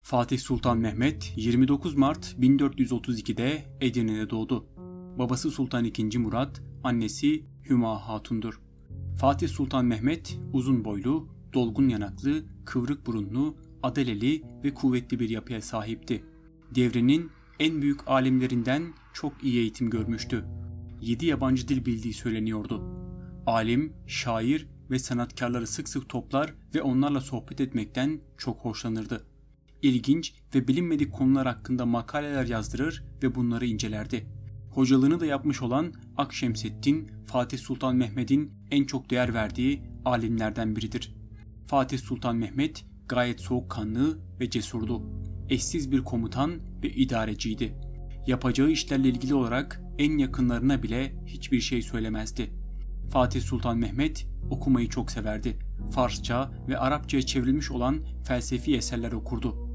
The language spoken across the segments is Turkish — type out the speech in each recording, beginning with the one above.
Fatih Sultan Mehmet 29 Mart 1432'de Edirne'de doğdu. Babası Sultan II. Murat, annesi Hüma Hatun'dur. Fatih Sultan Mehmet uzun boylu, dolgun yanaklı, kıvrık burunlu, adeleli ve kuvvetli bir yapıya sahipti. Devrinin en büyük alimlerinden çok iyi eğitim görmüştü. 7 yabancı dil bildiği söyleniyordu. Alim, şair ve sanatkarları sık sık toplar ve onlarla sohbet etmekten çok hoşlanırdı. İlginç ve bilinmedik konular hakkında makaleler yazdırır ve bunları incelerdi. Hocalığını da yapmış olan Akşemseddin, Fatih Sultan Mehmet'in en çok değer verdiği alimlerden biridir. Fatih Sultan Mehmet gayet soğukkanlı ve cesurdu. Eşsiz bir komutan ve idareciydi. Yapacağı işlerle ilgili olarak en yakınlarına bile hiçbir şey söylemezdi. Fatih Sultan Mehmet okumayı çok severdi. Farsça ve Arapçaya çevrilmiş olan felsefi eserler okurdu.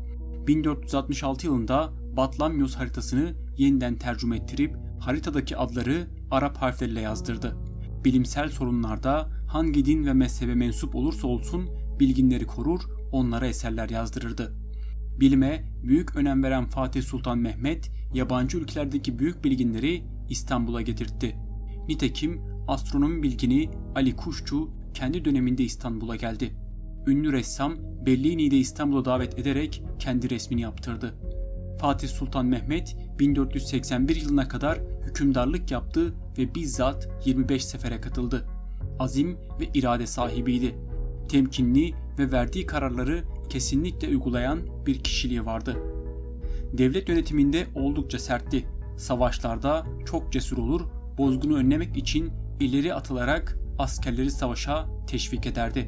1466 yılında Batlamyos haritasını yeniden tercüme ettirip haritadaki adları Arap harfleriyle yazdırdı. Bilimsel sorunlarda hangi din ve mezhebe mensup olursa olsun bilginleri korur, onlara eserler yazdırırdı. Bilime büyük önem veren Fatih Sultan Mehmet, yabancı ülkelerdeki büyük bilginleri İstanbul'a getirtti. Nitekim astronomi bilgini Ali Kuşçu kendi döneminde İstanbul'a geldi. Ünlü ressam Bellini'yi de İstanbul'a davet ederek kendi resmini yaptırdı. Fatih Sultan Mehmet 1481 yılına kadar hükümdarlık yaptı ve bizzat 25 sefere katıldı. Azim ve irade sahibiydi. Temkinli ve verdiği kararları kesinlikle uygulayan bir kişiliği vardı. Devlet yönetiminde oldukça sertti. Savaşlarda çok cesur olur, bozgunu önlemek için ileri atılarak askerleri savaşa teşvik ederdi.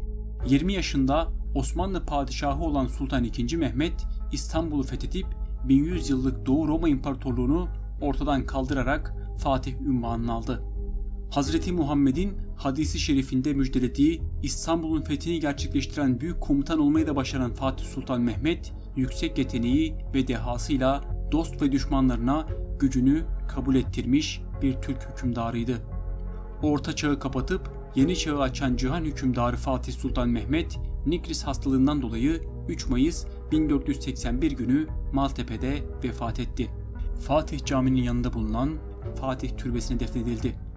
20 yaşında Osmanlı padişahı olan Sultan II. Mehmet İstanbul'u fethedip 1100 yıllık Doğu Roma İmparatorluğunu ortadan kaldırarak Fatih unvanını aldı. Hazreti Muhammed'in hadisi şerifinde müjdelediği İstanbul'un fethini gerçekleştiren büyük komutan olmayı da başaran Fatih Sultan Mehmet, yüksek yeteneği ve dehasıyla dost ve düşmanlarına gücünü kabul ettirmiş bir Türk hükümdarıydı. Orta Çağ'ı kapatıp yeni çağı açan cihan hükümdarı Fatih Sultan Mehmet, Nikris hastalığından dolayı 3 Mayıs 1481 günü Maltepe'de vefat etti. Fatih Camii'nin yanında bulunan Fatih Türbesi'ne defnedildi.